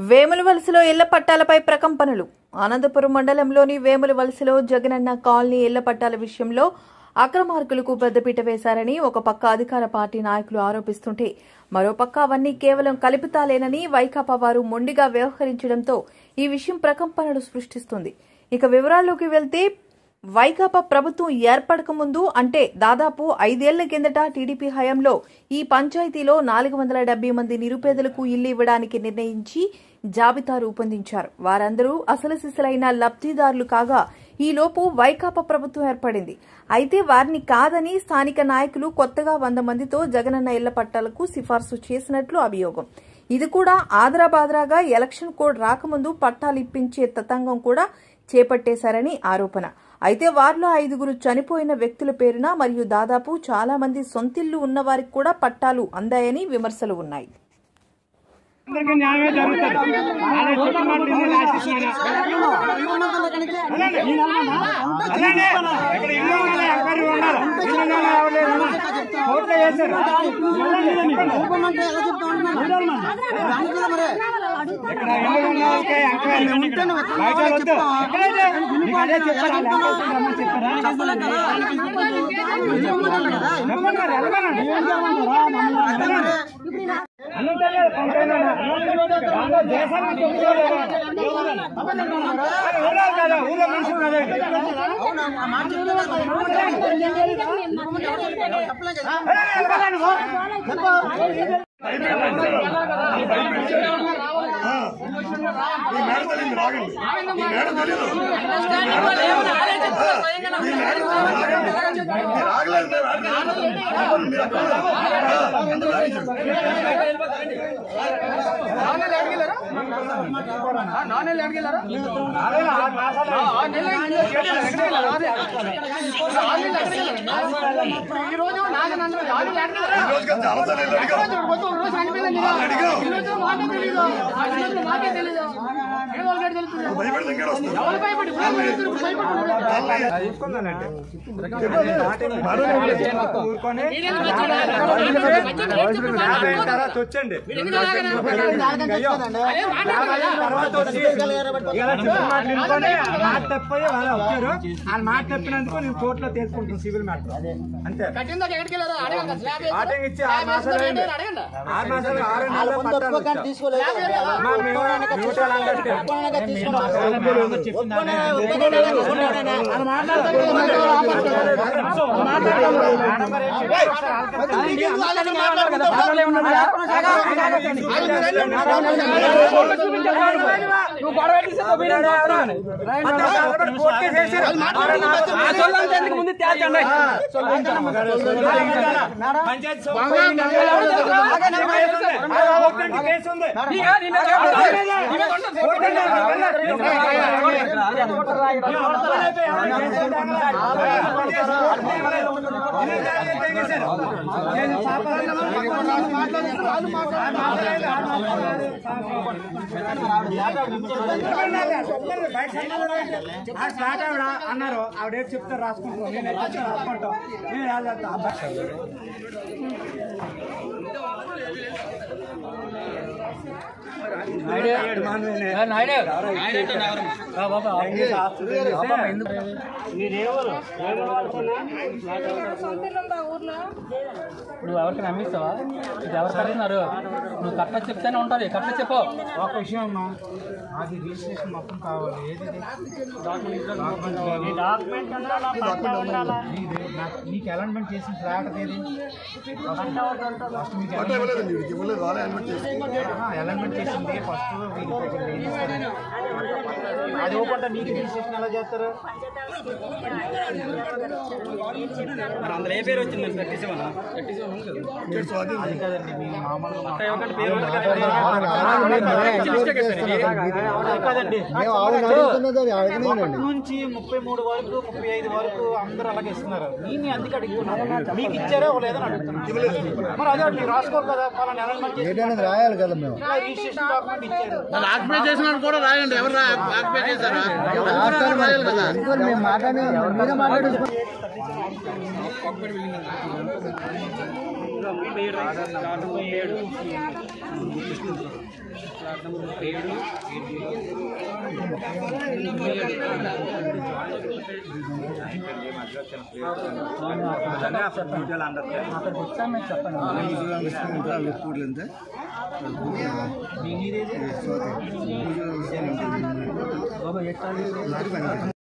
వేములవలసలో ఇళ్ల పట్టాలపై ప్రకంపనలు. అనంతపురం మండలంలోని వేములవలసలో జగనన్న కాలనీ ఇళ్ల పట్టాల విషయంలో అక్రమార్కులకు పెద్దపీట వేశారని ఒక పక్క అధికార పార్టీ నాయకులు ఆరోపిస్తుంటే మరోపక్క అవన్నీ కేవలం కల్పితాలేనని వైకాపా వారు మొండిగా వ్యవహరించడంతో ఈ విషయం ప్రకంపనలు సృష్టిస్తుంది. ఇక వివరాల్లోకి వెళ్తే వైకాపా ప్రభుత్వం ఏర్పడక ముందు అంటే దాదాపు 5 ఏళ్ల కిందట టీడీపీ హయాంలో ఈ పంచాయతీలో 470 మంది నిరుపేదలకు ఇల్లు ఇవ్వడానికి నిర్ణయించి జాబితా రూపొందించారు. వారందరూ అసలు సిసలైన లబ్ధిదారులు కాగా ఈలోపు వైకాపా ప్రభుత్వం ఏర్పడింది. అయితే వారిని కాదని స్థానిక నాయకులు కొత్తగా 100 మందితో జగనన్న ఇళ్ల పట్టాలకు సిఫార్సు చేసినట్లు అభియోగం. ఇది కూడా ఆదరాబాదరాగా ఎలక్షన్ కోడ్ రాకముందు పట్టాలు ఇప్పించే తతంగం కూడా చేపట్టేశారని ఆరోపణ. అయితే వారిలో 5గురు చనిపోయిన వ్యక్తుల పేరున మరియు దాదాపు చాలా మంది సొంతిల్లు ఉన్న వారికి కూడా పట్టాలు అందాయని విమర్శలు ఉన్నాయి. మాట తప్పినందుకు నేను కోర్టులో తీసుకుంటాను సివిల్ మ్యాటర్ అంతే. 6 మాసాలు 6 నెలలు తీసుకోలేదు. ముందు తేల్చండి. అన్నారు ఆవిడ చెప్తారు రాసుకుంటాం. నేను రాసుకుంటాం. నువ్వు ఎవరికి నమ్మిస్తావా? ఇది ఎవరు కడుతున్నారు? నువ్వు కరెక్ట్గా చెప్తానే ఉంటుంది. కరెక్ట్గా చెప్పు. ఒక విషయం అమ్మా, అది రిజిస్ట్రేషన్ మొత్తం కావాలి. ఏది నీకు అలాట్మెంట్ చేసిన ఫ్లాట్ ఏది? అలాట్మెంట్ చేసింది ఫస్ట్ అది ఓపెన్. నీకు రిజిస్ట్రేషన్ ఎలా చేస్తారు? అందులో ఏ పేరు వచ్చింది? అది కదండి మీ మామూలుగా నుంచి 33 వరకు 35 వరకు అందరూ అలాగే ఇస్తున్నారు. నేను అందుకే అడుగుతున్నాను, మీకు ఇచ్చారా లేదని అడుగుతున్నాను. మరి అదే మీరు రాసుకోరు కదా, రాయాలి కదా. మేము రిజిస్ట్రేషన్ డాక్యుమెంట్ ఇచ్చారు. ఆక్యుపై చేసిన కూడా రాయండి. ఎవరు ఆక్యుపై చేశారా? రాయాలి కదా. మేము మాట్లాడి అక్కడికి వచ్చాను మీరు చెప్పండి బాబా ఎట్లా